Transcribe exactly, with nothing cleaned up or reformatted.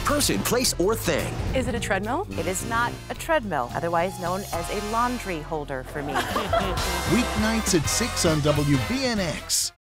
person, place, or thing. Is it a treadmill? It is not a treadmill, otherwise known as a laundry holder for me. Weeknights at six on W B N X.